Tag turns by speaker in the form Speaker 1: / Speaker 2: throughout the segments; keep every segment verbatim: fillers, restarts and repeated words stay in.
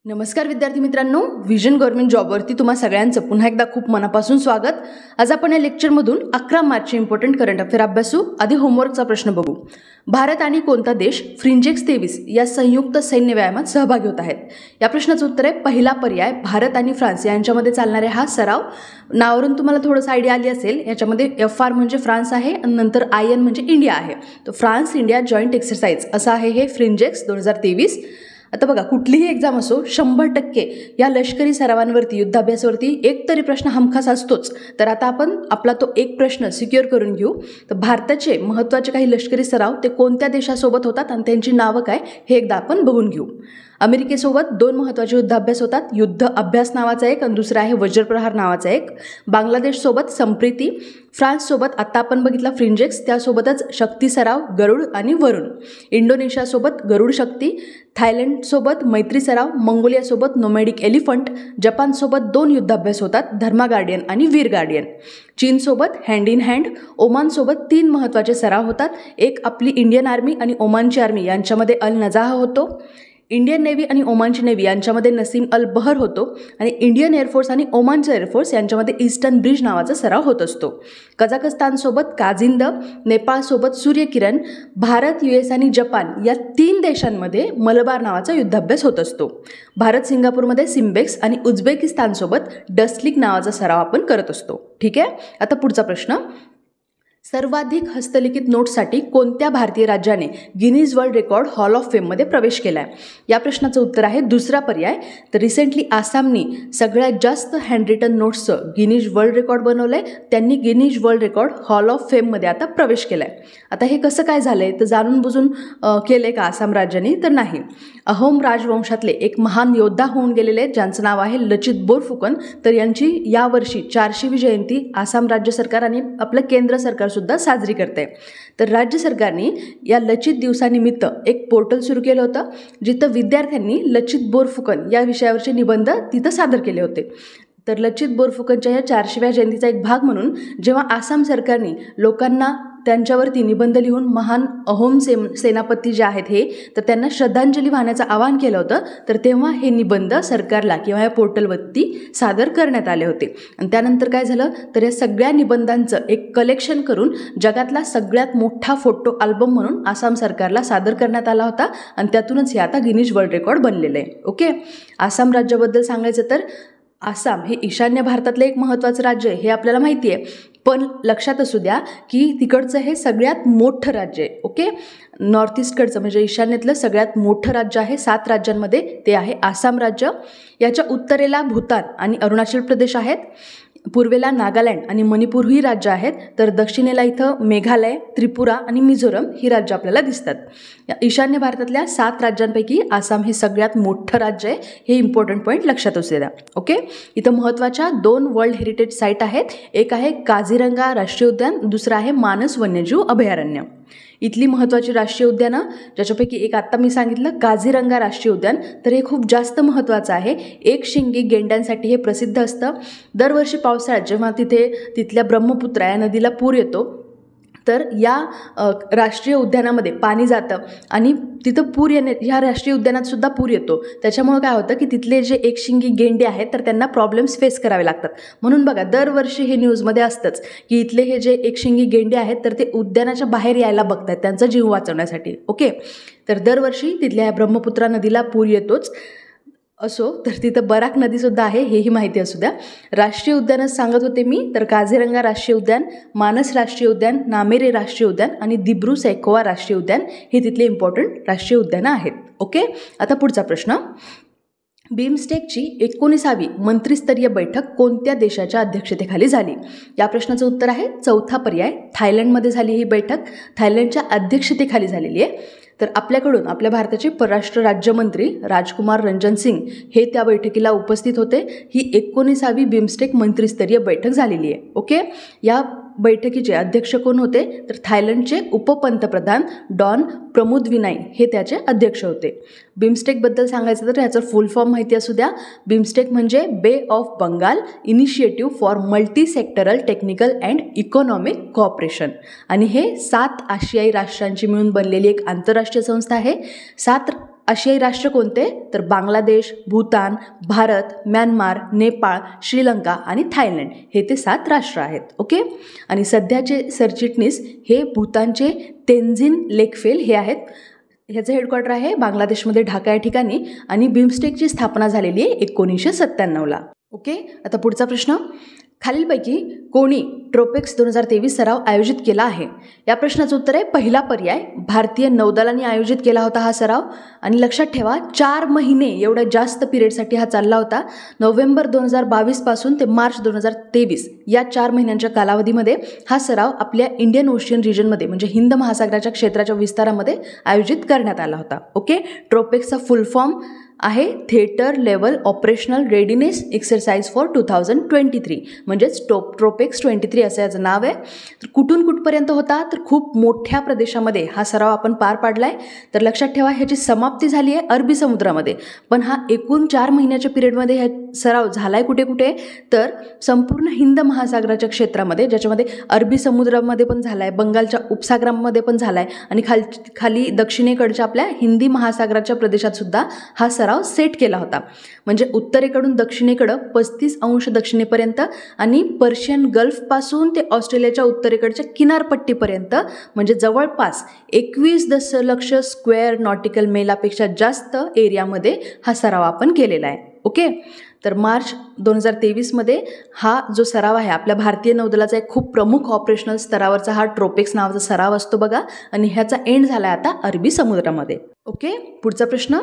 Speaker 1: नमस्कार विद्यार्थी मित्रांनो, विजन गव्हर्नमेंट जॉबवरती तुम्हा सगळ्यांचं पुन्हा एकदा खूप मनापासून स्वागत. आज आपण या लेक्चरमधून अकरा मार्चचे इम्पॉर्टंट करंट अफेअर अभ्यासू. आधी होमवर्कचा प्रश्न बघू. भारत आणि कोणता देश फ्रिंजेक्स तेवीस या संयुक्त सैन्य व्यायामात सहभागी होत आहेत? या प्रश्नाचं उत्तर आहे पहिला पर्याय, भारत आणि फ्रान्स यांच्यामध्ये चालणारा हा सराव. नावावरून तुम्हाला थोडंसं आयडिया आली असेल. याच्यामध्ये एफ आर म्हणजे फ्रान्स आहे आणि नंतर आय एन म्हणजे इंडिया आहे. तर फ्रान्स इंडिया जॉईंट एक्सरसाइज असं आहे हे फ्रिंजेक्स दोन हजार तेवीस. आता बघा, कुठलीही एक्झाम असो, शंभर टक्के या लष्करी सरावांवरती, युद्धाभ्यासावरती एक तरी प्रश्न हमखास असतोच. तर आता आपण आपला तो एक प्रश्न सिक्युअर करून घेऊ. तर भारताचे महत्त्वाचे काही लष्करी सराव ते कोणत्या देशासोबत होतात आणि त्यांची नावं काय हे एकदा आपण बघून घेऊ. अमेरिकेसोबत दोन महत्त्वाचे युद्धाभ्यास होतात. युद्ध अभ्यास नावाचा एक आणि दुसरा आहे वज्रप्रहार नावाचा एक. बांगलादेशसोबत संप्रीती. फ्रान्ससोबत आत्ता आपण बघितला फ्रिंजेक्स, त्यासोबतच शक्ती सराव गरुड आणि वरुण. इंडोनेशियासोबत गरुड शक्ती. थायलंडसोबत मैत्री सराव. मंगोलियासोबत नोमॅडिक एलिफंट. जपानसोबत दोन युद्धाभ्यास होतात, धर्मा गार्डियन आणि वीर गार्डियन. चीनसोबत हँड इन हँड. ओमानसोबत तीन महत्त्वाचे सराव होतात. एक आपली इंडियन आर्मी आणि ओमानची आर्मी यांच्यामध्ये अल नजाह होतो. इंडियन नेव्ही आणि ओमानची नेव्ही यांच्यामध्ये नसीम अल बहर होतो. आणि इंडियन एअरफोर्स आणि ओमानचं एअरफोर्स यांच्यामध्ये ईस्टर्न ब्रिज नावाचा सराव होत असतो. कझाकस्तानसोबत काझिंद. नेपाळसोबत सूर्यकिरण. भारत, यू एस आणि जपान या तीन देशांमध्ये मलबार नावाचा युद्धाभ्यास होत असतो. भारत सिंगापूरमध्ये सिम्बेक्स आणि उझबेकिस्तानसोबत डस्लिक नावाचा सराव आपण करत असतो. ठीक आहे. आता पुढचा प्रश्न. सर्वाधिक हस्तलिखित नोट्ससाठी कोणत्या भारतीय राज्याने Guinness world record hall of फेममध्ये प्रवेश केला आहे? या प्रश्नाचं उत्तर आहे दुसरा पर्याय. तर रिसेंटली आसामनी सगळ्यात जास्त हँडरिटन नोट्सचं गिनीज वर्ल्ड रेकॉर्ड बनवलं आहे. त्यांनी Guinness world record hall of फेममध्ये आता प्रवेश केला आहे. आता हे कसं काय झालं आहे? तर जाणून बुजून केलं आहे का आसाम राज्याने? तर नाही. अहोम राजवंशातले एक महान योद्धा होऊन गेलेले आहेत, ज्यांचं नाव आहे लचित बोरफुकन. तर यांची यावर्षी चारशेवी जयंती आसाम राज्य सरकार आणि आपलं केंद्र सरकार सुद्धा साजरी करते. तर राज्य सरकारने या लचित दिवसानिमित्त एक पोर्टल सुरू केलं होतं, जिथं विद्यार्थ्यांनी लचित बोरफुकन या विषयावरचे निबंध तिथं सादर केले होते. तर लचित बोरफुकनच्या या चारशेव्या जयंतीचा एक भाग म्हणून जेव्हा आसाम सरकारने लोकांना त्यांच्यावरती निबंध लिहून महान अहोम से सेनापती जे आहेत हे, तर त्यांना श्रद्धांजली वाहण्याचं आवाहन केलं होतं, तर तेव्हा हे निबंध सरकारला किंवा या पोर्टलवरती सादर करण्यात आले होते. आणि त्यानंतर काय झालं, तर या सगळ्या निबंधांचं एक कलेक्शन करून जगातला सगळ्यात मोठा फोटो अल्बम म्हणून आसाम सरकारला सादर करण्यात आला होता. आणि त्यातूनच हे आता गिनीज वर्ल्ड रेकॉर्ड बनलेलं आहे. ओके. आसाम राज्याबद्दल सांगायचं तर आसाम हे ईशान्य भारतातलं एक महत्त्वाचं राज्य आहे, हे आपल्याला माहिती आहे. पण लक्षात असू द्या की तिकडचं हे सगळ्यात मोठं राज्य आहे. ओके. नॉर्थ ईस्टकडचं म्हणजे ईशान्येतलं सगळ्यात मोठं राज्य आहे सात राज्यांमध्ये, ते आहे आसाम राज्य. याच्या उत्तरेला भूतान आणि अरुणाचल प्रदेश आहेत. पूर्वेला नागालँड आणि मणिपूर ही राज्य आहेत. तर दक्षिणेला इथं मेघालय, त्रिपुरा आणि मिझोरम ही राज्य आपल्याला दिसतात. या ईशान्य भारतातल्या सात राज्यांपैकी आसाम हे सगळ्यात मोठं राज्य आहे. हे इम्पॉर्टंट पॉईंट लक्षात असू द्या. ओके. इथं महत्त्वाच्या दोन वर्ल्ड हेरिटेज साईट आहेत. एक आहे काझीरंगा राष्ट्रीय उद्यान, दुसरं आहे मानस वन्यजीव अभयारण्य. इथली महत्त्वाची राष्ट्रीय उद्यानं, ज्याच्यापैकी एक आत्ता मी सांगितलं काझीरंगा राष्ट्रीय उद्यान, तर हे खूप जास्त महत्त्वाचं आहे. एक शिंगी गेंड्यांसाठी हे प्रसिद्ध असतं. दरवर्षी पावसाळ्यात जेव्हा तिथे तिथल्या ब्रह्मपुत्रा या नदीला पूर येतो, तर या राष्ट्रीय उद्यानामध्ये पाणी जातं आणि तिथं पूर येणे, ह्या राष्ट्रीय उद्यानात सुद्धा पूर येतो. त्याच्यामुळं काय होतं की तिथले जे एकशिंगी गेंडे आहेत तर त्यांना प्रॉब्लेम्स फेस करावे लागतात. म्हणून बघा, दरवर्षी हे न्यूजमध्ये असतंच की इथले हे जे एकशिंगी गेंडे आहेत तर ते उद्यानाच्या बाहेर यायला बघतात त्यांचा जीव वाचवण्यासाठी. ओके. तर दरवर्षी तिथल्या ह्या ब्रह्मपुत्रा नदीला पूर येतोच. असो, तर तिथं बराक नदीसुद्धा आहे, हेही माहिती असू द्या. राष्ट्रीय उद्यानच सांगत होते मी. तर काझीरंगा राष्ट्रीय उद्यान, मानस राष्ट्रीय उद्यान, नामेरे राष्ट्रीय उद्यान आणि दिब्रू सैखोवा राष्ट्रीय उद्यान हे तिथले इम्पॉर्टंट राष्ट्रीय उद्यानं आहेत. ओके. आता पुढचा प्रश्न. बिमस्टेकची एकोणीसावी मंत्रिस्तरीय बैठक कोणत्या देशाच्या अध्यक्षतेखाली झाली? या प्रश्नाचं उत्तर आहे चौथा पर्याय, थायलंडमध्ये झाली ही बैठक. थायलंडच्या अध्यक्षतेखाली झालेली आहे. तर आपल्याकडून आपल्या भारताचे परराष्ट्र राज्यमंत्री राजकुमार रंजन सिंग हे त्या बैठकीला उपस्थित होते. ही एकोणीसावी बिमस्टेक मंत्रिस्तरीय बैठक झालेली आहे. ओके. या बैठकीचे अध्यक्ष कोण होते? तर थायलंडचे उपपंतप्रधान डॉन प्रमुदविनाई हे त्याचे अध्यक्ष होते. बिमस्टेकबद्दल सांगायचं तर ह्याचं फुल फॉर्म माहिती असू द्या. बिमस्टेक म्हणजे Bay of Bengal initiative for multi sectoral technical and economic cooperation. आणि हे सात आशियाई राष्ट्रांची मिळून बनलेली एक आंतरराष्ट्रीय संस्था आहे. सात आशियाई राष्ट्र कोणते? तर बांगलादेश, भूतान, भारत, म्यानमार, नेपाळ, श्रीलंका आणि थायलंड हे ते सात राष्ट्र आहेत. ओके. आणि सध्याचे सरचिटणीस हे भूतानचे तेन्झिन लेकफेल हे आहेत. ह्याचं हेडक्वार्टर आहे बांगलादेशमध्ये ढाका या ठिकाणी आणि बिमस्टेकची स्थापना झालेली आहे एकोणीसशे सत्त्याण्णवला. ओके. आता पुढचा प्रश्न, खालीलपैकी कोणी ट्रोपेक्स दोन हजार तेवीस सराव आयोजित केला आहे? या प्रश्नाचं उत्तर आहे पहिला पर्याय, भारतीय नौदलाने आयोजित केला होता हा सराव. आणि लक्षात ठेवा, चार महिने एवढ्या जास्त पिरियडसाठी हा चालला होता. नोव्हेंबर दोन हजार बावीस पासून ते मार्च दोन हजार तेवीस या चार महिन्यांच्या कालावधीमध्ये हा सराव आपल्या इंडियन ओशियन रिजनमध्ये म्हणजे हिंद महासागराच्या क्षेत्राच्या विस्तारामध्ये आयोजित करण्यात आला होता. ओके. ट्रोपेक्सचा फुल फॉर्म आहे theatre level operational readiness exercise for two thousand twenty three म्हणजेच टोप ट्रोपेक्स ट्वेंटी थ्री असं याचं नाव आहे. तर कुठून कुठपर्यंत होता? तर खूप मोठ्या प्रदेशामध्ये हा सराव आपण पार पाडला आहे. तर लक्षात ठेवा, ह्याची समाप्ती झाली आहे अरबी समुद्रामध्ये, पण हा एकूण चार महिन्याच्या पिरियडमध्ये हा सराव झाला आहे कुठे कुठे? तर संपूर्ण हिंद महासागराच्या क्षेत्रामध्ये, ज्याच्यामध्ये अरबी समुद्रामध्ये पण झाला आहे, बंगालच्या उपसागरामध्ये पण झाला आहे आणि खाल खाली दक्षिणेकडच्या आपल्या हिंदी महासागराच्या प्रदेशात सुद्धा हा सराव सेट केला होता. म्हणजे उत्तरेकडून दक्षिणेकडं पस्तीस अंश दक्षिणेपर्यंत आणि पर्शियन गल्फपासून ते ऑस्ट्रेलियाच्या उत्तरेकडच्या किनारपट्टीपर्यंत म्हणजे जवळपास एकवीस दशलक्ष स्क्वेअर नॉटिकल मेलापेक्षा जास्त एरियामध्ये हा सराव आपण केलेला आहे. ओके. तर मार्च दोन हजार तेवीसमध्ये हा जो सराव आहे आपल्या भारतीय नौदलाचा एक खूप प्रमुख ऑपरेशनल स्तरावरचा हा ट्रोपेक्स नावाचा सराव असतो बघा, आणि ह्याचा एंड झाला आहे आता अरबी समुद्रामध्ये. ओके. पुढचा प्रश्न,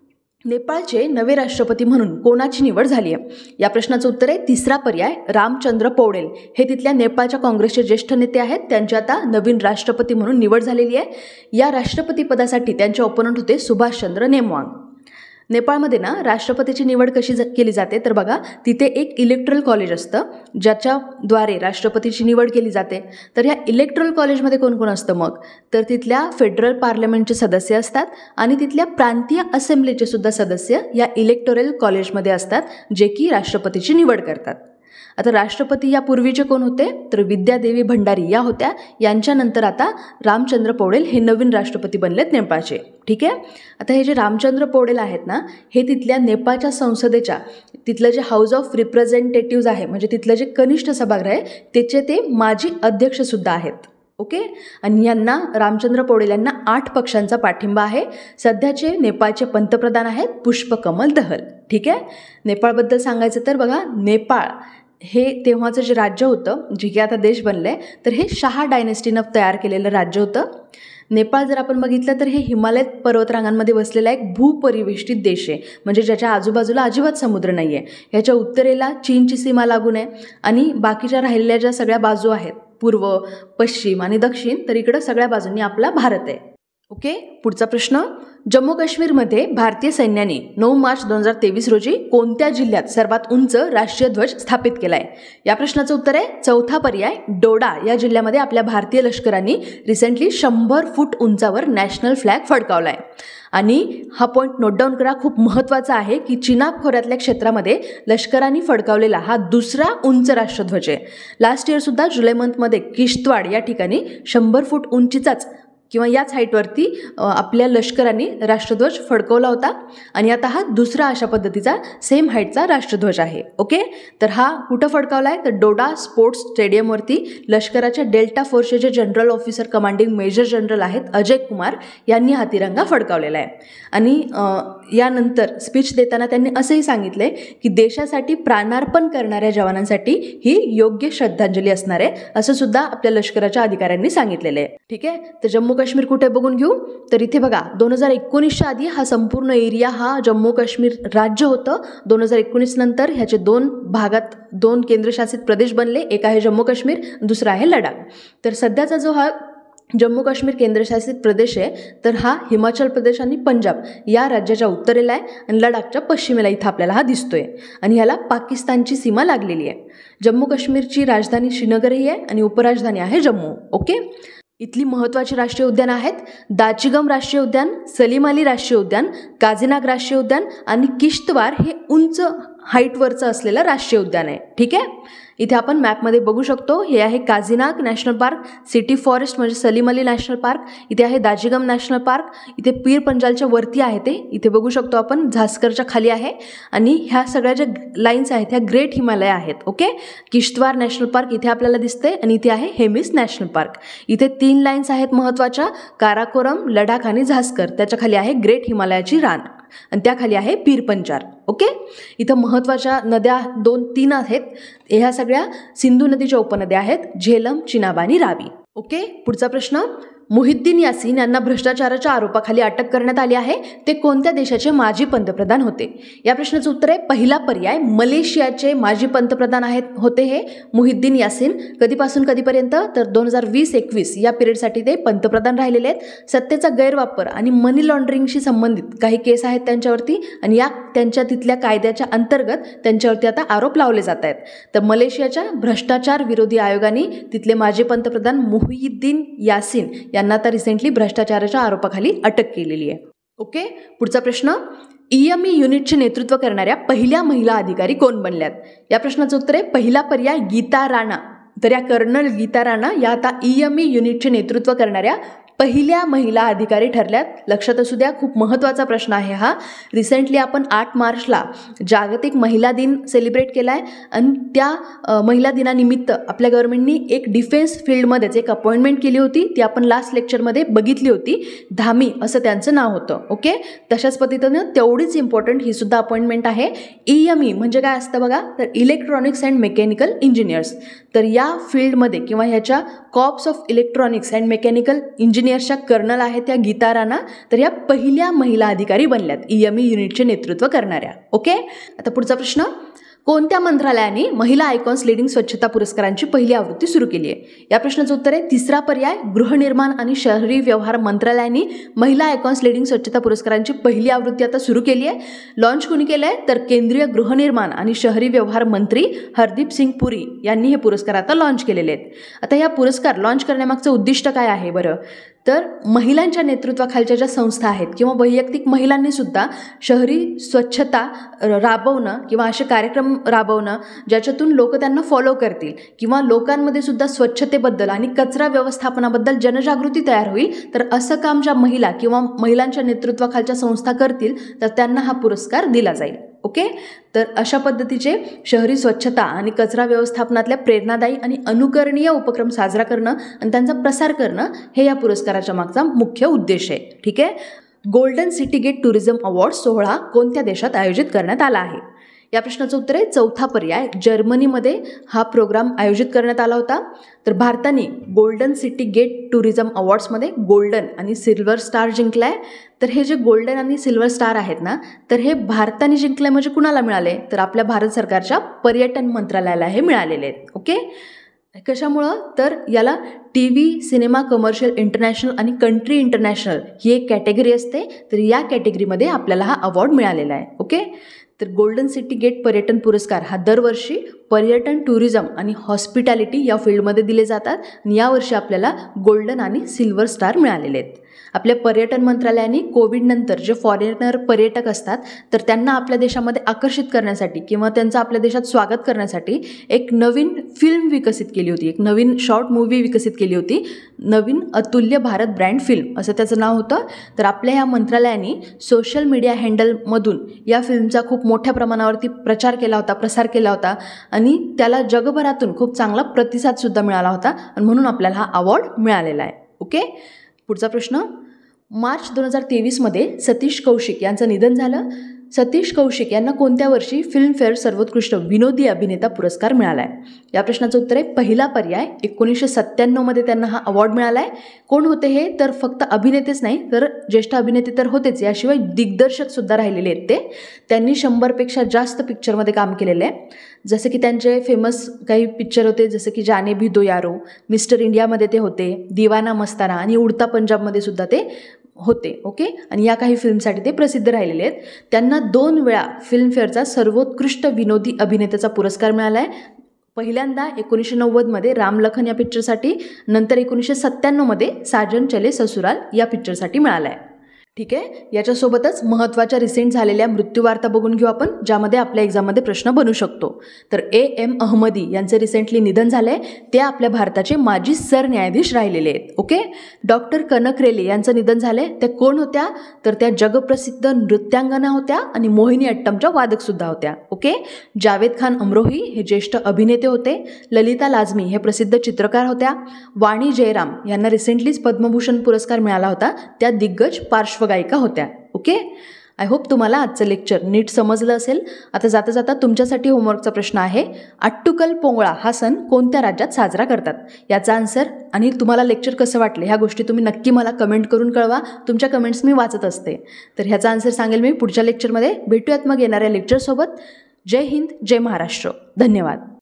Speaker 1: नेपाळचे नवे राष्ट्रपती म्हणून कोणाची निवड झाली आहे? या प्रश्नाचं उत्तर आहे तिसरा पर्याय, रामचंद्र पौडेल हे तिथल्या नेपाळच्या काँग्रेसचे ज्येष्ठ नेते आहेत. त्यांची आता नवीन राष्ट्रपती म्हणून निवड झालेली आहे. या राष्ट्रपती पदासाठी त्यांचे ओपोनंट होते सुभाषचंद्र नेमवांग. नेपाळमध्ये ना राष्ट्रपतीची निवड कशी केली जाते तर बघा, तिथे एक इलेक्ट्रल कॉलेज असतं ज्याच्याद्वारे राष्ट्रपतीची निवड केली जाते. तर ह्या इलेक्ट्रल कॉलेजमध्ये कोण कोण असतं मग? तर तिथल्या फेडरल पार्लमेंटचे सदस्य असतात आणि तिथल्या प्रांतीय असेंब्लीचे सुद्धा सदस्य या इलेक्टोरल कॉलेजमध्ये असतात, जे की राष्ट्रपतीची निवड करतात. आता राष्ट्रपती या पूर्वीचे कोण होते? तर विद्यादेवी भंडारी या होत्या. यांच्यानंतर आता रामचंद्र पौडेल हे नवीन राष्ट्रपती बनलेत नेपाळचे. ठीक आहे. आता हे जे रामचंद्र पौडेल आहेत ना, हे तिथल्या नेपाळच्या संसदेच्या तिथलं जे हाऊस ऑफ रिप्रेझेंटेटिव्ज आहे म्हणजे तिथलं जे कनिष्ठ सभागृह आहे त्याचे ते माजी अध्यक्षसुद्धा आहेत. ओके. आणि यांना रामचंद्र पौडेल यांना आठ पक्षांचा पाठिंबा आहे. सध्याचे नेपाळचे पंतप्रधान आहेत पुष्पकमल दहल. ठीक आहे. नेपाळबद्दल सांगायचं तर बघा, नेपाळ हे तेव्हाचं जे राज्य होतं, जे की आता देश बनलं आहे, तर हे शाह डायनेस्टीनं तयार केलेलं राज्य होतं. नेपाळ जर आपण बघितलं तर हे हिमालय पर्वतरांगांमध्ये वसलेला एक भूपरिवेष्टित देश आहे, म्हणजे ज्याच्या आजूबाजूला अजिबात समुद्र नाही आहे. ह्याच्या उत्तरेला चीनची सीमा लागून आहे आणि बाकीच्या राहिलेल्या ज्या सगळ्या बाजू आहेत, पूर्व, पश्चिम आणि दक्षिण, तर इकडं सगळ्या बाजूंनी आपला भारत आहे. ओके. पुढचा प्रश्न, जम्मू काश्मीरमध्ये भारतीय सैन्याने नऊ मार्च दोन हजार तेवीस रोजी कोणत्या जिल्ह्यात सर्वात उंच राष्ट्रीय ध्वज स्थापित केला आहे? या प्रश्नाचं उत्तर आहे चौथा पर्याय, डोडा या जिल्ह्यामध्ये आपल्या भारतीय लष्कराने रिसेंटली शंभर फूट उंचावर नॅशनल फ्लॅग फडकावला आहे. आणि हा पॉईंट नोट डाऊन करा, खूप महत्त्वाचा आहे की चिनाब खोऱ्यातल्या क्षेत्रामध्ये लष्कराने फडकावलेला हा दुसरा उंच राष्ट्रध्वज आहे. लास्ट इयरसुद्धा जुलै मंथमध्ये किश्तवाड या ठिकाणी शंभर फूट उंचीचाच किंवा याच हाईटवरती आपल्या लष्कराने राष्ट्रध्वज फडकवला होता आणि आता हा दुसरा अशा पद्धतीचा सेम हाईटचा राष्ट्रध्वज आहे. ओके. तर हा कुठं फडकावला आहे? तर डोडा स्पोर्ट्स स्टेडियमवरती लष्कराच्या डेल्टा फोर्सचे जे general officer commanding major general आहेत अजय कुमार यांनी हा तिरंगा फडकावलेला आहे. आणि यानंतर स्पीच देताना त्यांनी असंही सांगितले की देशासाठी प्राणार्पण करणाऱ्या जवानांसाठी ही योग्य श्रद्धांजली असणार आहे, असं सुद्धा आपल्या लष्कराच्या अधिकाऱ्यांनी सांगितलेलं आहे. ठीक आहे. तर जम्मू काश्मीर कुठे बघून घेऊ? तर इथे बघा, दोन हजार एकोणीसच्या आधी हा संपूर्ण एरिया हा जम्मू काश्मीर राज्य होतं. दोन हजार एकोणीस नंतर ह्याचे दोन भागात दोन केंद्रशासित प्रदेश बनले, एक आहे जम्मू काश्मीर, दुसरा आहे लडाख. तर सध्याचा जो हा जम्मू काश्मीर केंद्रशासित प्रदेश आहे तर हा हिमाचल प्रदेश आणि पंजाब या राज्याच्या उत्तरेला आहे आणि लडाखच्या पश्चिमेला इथं आपल्याला हा दिसतोय आणि ह्याला पाकिस्तानची सीमा लागलेली आहे. जम्मू काश्मीरची राजधानी श्रीनगरही आहे आणि उपराजधानी आहे जम्मू. ओके. इथली महत्त्वाची राष्ट्रीय उद्यानं आहेत दाचिगम राष्ट्रीय उद्यान, सलीम अली राष्ट्रीय उद्यान, काझीनाग राष्ट्रीय उद्यान आणि किश्तवार हे उंच हाईटवरचं असलेलं राष्ट्रीय उद्यान आहे. ठीक आहे, इथे आपण मॅपमध्ये बघू शकतो. हे आहे Kazinag national park, city forest म्हणजे सलीम अली नॅशनल पार्क, इथे आहे दाजिगम नॅशनल पार्क, इथे पीर पंजालच्या वरती आहे ते, इथे बघू शकतो आपण झास्करच्या खाली आहे. आणि ह्या सगळ्या ज्या लाईन्स आहेत ह्या ग्रेट हिमालय आहेत. ओके, किश्तवार नॅशनल पार्क इथे आपल्याला दिसते आणि इथे आहे हेमिस नॅशनल पार्क. इथे तीन लाईन्स आहेत महत्त्वाच्या, काराकोरम, लडाख आणि झास्कर. त्याच्या खाली आहे ग्रेट हिमालयाची रान आणि त्याखाली आहे पीर पंजाल. ओके, इथं महत्त्वाच्या नद्या दोन तीन आहेत. ह्या सगळ्या सिंधू नदीच्या उपनद्या आहेत, झेलम, चिनाब आणि रावी. ओके, पुढचा प्रश्न. मुहिद्दीन यासिन यांना भ्रष्टाचाराच्या आरोपाखाली अटक करण्यात आली आहे. ते कोणत्या देशाचे माजी पंतप्रधान होते? या प्रश्नाचं उत्तर आहे पहिला पर्याय, मलेशियाचे माजी पंतप्रधान आहेत होते हे मुहिद्दीन यासिन. कधीपासून कधीपर्यंत? तर दोन हजार वीस एकवीस या पिरियडसाठी ते पंतप्रधान राहिलेले आहेत. सत्तेचा गैरवापर आणि मनी लॉन्ड्रिंगशी संबंधित काही केस आहेत त्यांच्यावरती आणि या त्यांच्या तिथल्या कायद्याच्या अंतर्गत त्यांच्यावरती आता आरोप लावले जात आहेत. तर मलेशियाच्या भ्रष्टाचार विरोधी आयोगाने तिथले माजी पंतप्रधान मुहिद्दीन यासिन यांना आता रिसेंटली भ्रष्टाचाराच्या आरोपाखाली अटक केलेली आहे. ओके, पुढचा प्रश्न. ईएमई युनिटचे नेतृत्व करणाऱ्या पहिल्या महिला अधिकारी कोण बनल्यात? या प्रश्नाचं उत्तर आहे पहिला पर्याय गीता राणा. तर या कर्नल गीता राणा या आता ईएमई युनिटचे नेतृत्व करणाऱ्या पहिल्या महिला अधिकारी ठरल्यात. लक्षात असू द्या, खूप महत्त्वाचा प्रश्न आहे हा. रिसेंटली आपण आठ मार्चला जागतिक महिला दिन सेलिब्रेट केला आहे आणि त्या महिला दिनानिमित्त आपल्या गव्हर्नमेंटनी एक डिफेन्स फील्डमध्येच एक अपॉइंटमेंट केली होती. ती आपण लास्ट लेक्चरमध्ये बघितली होती. धामी असं त्यांचं नाव होतं. ओके, तशाच पद्धतीनं तेवढीच इम्पॉर्टंट ही सुद्धा अपॉइंटमेंट आहे. ईएमई म्हणजे काय असतं बघा, तर इलेक्ट्रॉनिक्स अँड मेकॅनिकल इंजिनियर्स. तर या फील्डमध्ये किंवा ह्याच्या corps of electronics and mechanical इंजिनियर्सच्या कर्नल आहेत त्या गीता राणा. तर या पहिल्या महिला अधिकारी बनल्यात ईएमई युनिटचे नेतृत्व करणाऱ्या. ओके, आता पुढचा प्रश्न. कोणत्या मंत्रालयाने महिला आयकॉन्स लीडिंग स्वच्छता पुरस्कारांची पहिली आवृत्ती सुरू केली आहे? या प्रश्नाचं उत्तर आहे तिसरा पर्याय, गृहनिर्माण आणि शहरी व्यवहार मंत्रालयाने महिला आयकॉन्स लीडिंग स्वच्छता पुरस्कारांची पहिली आवृत्ती आता सुरू केली आहे. लॉन्च कोणी केलं आहे? तर केंद्रीय गृहनिर्माण आणि शहरी व्यवहार मंत्री हरदीप सिंग पुरी यांनी हे पुरस्कार आता लॉन्च केलेले आहेत. आता या पुरस्कार लॉन्च करण्यामागचं उद्दिष्ट काय आहे बरं? तर महिलांच्या नेतृत्वाखालच्या ज्या संस्था आहेत किंवा वैयक्तिक महिलांनी सुद्धा शहरी स्वच्छता राबवणं किंवा असे कार्यक्रम राबवणं ज्याच्यातून लोक त्यांना फॉलो करतील किंवा लोकांमध्ये सुद्धा स्वच्छतेबद्दल आणि कचरा व्यवस्थापनाबद्दल जनजागृती तयार होईल. तर असं काम ज्या महिला किंवा महिलांच्या नेतृत्वाखालच्या संस्था करतील तर त्यांना हा पुरस्कार दिला जाईल. ओके, तर अशा पद्धतीचे शहरी स्वच्छता आणि कचरा व्यवस्थापनातल्या प्रेरणादायी आणि अनुकरणीय उपक्रम साजरा करणं आणि त्यांचा प्रसार करणं हे या पुरस्काराच्या मागचा मुख्य उद्देश आहे. ठीक आहे, golden city gate tourism award सोहळा कोणत्या देशात आयोजित करण्यात आला आहे? या प्रश्नाचं उत्तर आहे चौथा पर्याय, जर्मनीमध्ये हा प्रोग्राम आयोजित करण्यात आला होता. तर भारताने गोल्डन सिटी गेट टुरिझम अवॉर्ड्समध्ये गोल्डन आणि सिल्वर स्टार जिंकला आहे. तर हे जे गोल्डन आणि सिल्वर स्टार आहेत ना, तर हे भारताने जिंकले म्हणजे कुणाला मिळाले? तर आपल्या भारत सरकारच्या पर्यटन मंत्रालयाला हे मिळालेले आहेत. ओके, कशामुळं? तर याला T V, cinema, commercial international आणि कंट्री इंटरनॅशनल ही एक कॅटेगरी असते. तर या कॅटेगरीमध्ये आपल्याला हा अवॉर्ड मिळालेला आहे. ओके, तर गोल्डन सिटी गेट पर्यटन पुरस्कार हा दरवर्षी पर्यटन, टुरिझम आणि हॉस्पिटॅलिटी या फील्डमध्ये दिले जातात आणि यावर्षी आपल्याला गोल्डन आणि सिल्वर स्टार मिळालेले आहेत. आपल्या पर्यटन मंत्रालयाने कोविडनंतर जे फॉरेनर पर्यटक असतात तर त्यांना आपल्या देशामध्ये आकर्षित करण्यासाठी किंवा त्यांचं आपल्या देशात स्वागत करण्यासाठी एक नवीन फिल्म विकसित केली होती, एक नवीन शॉर्ट मूव्ही विकसित केली होती, नवीन अतुल्य भारत ब्रँड फिल्म असं त्याचं नाव होतं. तर आपल्या ह्या मंत्रालयाने सोशल मीडिया हँडलमधून या फिल्मचा खूप मोठ्या प्रमाणावरती प्रचार केला होता, प्रसार केला होता आणि त्याला जगभरातून खूप चांगला प्रतिसादसुद्धा मिळाला होता आणि म्हणून आपल्याला हा अवॉर्ड मिळालेला आहे. ओके, पुढचा प्रश्न. मार्च दोन हजार तेवीसमध्ये सतीश कौशिक यांचं निधन झालं. सतीश कौशिक यांना कोणत्या वर्षी फिल्मफेअर सर्वोत्कृष्ट विनोदी अभिनेता पुरस्कार मिळाला आहे? या प्रश्नाचं उत्तर आहे पहिला पर्याय, एकोणीसशे सत्त्याण्णवमध्ये त्यांना हा अवॉर्ड मिळाला आहे. कोण होते हे? तर फक्त अभिनेतेच नाही तर ज्येष्ठ अभिनेते तर होतेच, याशिवाय दिग्दर्शकसुद्धा राहिलेले आहेत ते. त्यांनी शंभरपेक्षा जास्त पिक्चरमध्ये काम केलेलं आहे. जसं की त्यांचे फेमस काही पिक्चर होते जसं की जाने भी दो यारो, मिस्टर इंडियामध्ये ते होते, दिवाना मस्ताना आणि उडता पंजाबमध्ये सुद्धा ते होते. ओके, आणि या काही फिल्मसाठी ते प्रसिद्ध राहिलेले आहेत. त्यांना दोन वेळा फिल्मफेअरचा सर्वोत्कृष्ट विनोदी अभिनेत्याचा पुरस्कार मिळाला आहे. पहिल्यांदा एकोणीसशे नव्वदमध्ये रामलखन या पिक्चरसाठी, नंतर एकोणीसशे सत्त्याण्णवमध्ये साजन चले ससुराल या पिक्चरसाठी मिळाला आहे. ठीक आहे, याच्यासोबतच महत्त्वाच्या रिसेंट झालेल्या मृत्यूवार्ता बघून घेऊ आपण, ज्यामध्ये आपल्या एक्झाममध्ये प्रश्न बनू शकतो. तर ए एम अहमदी यांचे रिसेंटली निधन झाले. ते आपल्या भारताचे माजी सरन्यायाधीश राहिलेले आहेत. ओके. डॉक्टर कनक रेले यांचं निधन झाले. त्या कोण होत्या? तर त्या जगप्रसिद्ध नृत्यांगना होत्या आणि मोहिनी अट्टमच्या वादकसुद्धा होत्या. ओके. जावेद खान अमरोही हे ज्येष्ठ अभिनेते होते. ललिता लाजमी हे प्रसिद्ध चित्रकार होत्या. वाणी जयराम यांना रिसेंटलीच पद्मभूषण पुरस्कार मिळाला होता. त्या दिग्गज पार्श्वगायिका होत्या. ओके. आय होप तुम्हाला आजचं लेक्चर नीट समजलं असेल. आता जाता जाता तुमच्यासाठी होमवर्कचा प्रश्न आहे, आट्टुकल पोंगळा हा सण कोणत्या राज्यात साजरा करतात? याचा आन्सर आणि तुम्हाला लेक्चर कसं वाटले ह्या गोष्टी तुम्ही नक्की मला कमेंट करून कळवा. तुमच्या कमेंट्स मी वाचत असते. तर ह्याचा आन्सर सांगेल मी पुढच्या लेक्चरमध्ये. भेटूयात मग येणाऱ्या लेक्चरसोबत. जय हिंद, जय महाराष्ट्र. धन्यवाद.